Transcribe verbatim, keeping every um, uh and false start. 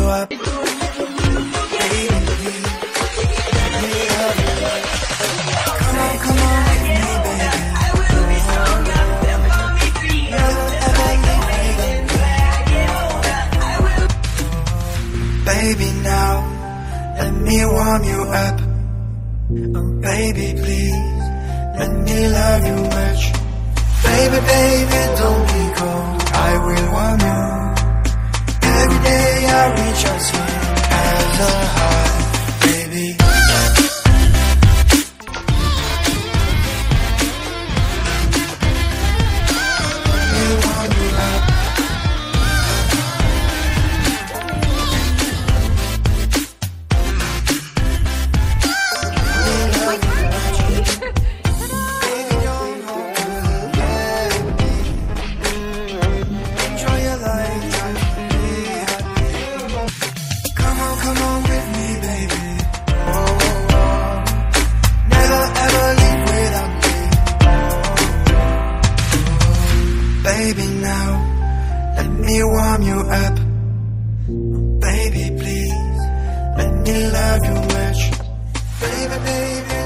up. Baby, please, let me love you much. Come on, come on with me, baby. I will be strong enough to follow me free. Never ever leave me. I will. Baby, now let me warm you up. Oh, baby, please, let me love you much. Baby, baby, don't be cold, I will warm you. Every day I reach out to you as a heart, baby. Let me warm you up. Baby, now let me warm you up. Baby, please, let me love you much. Baby, baby.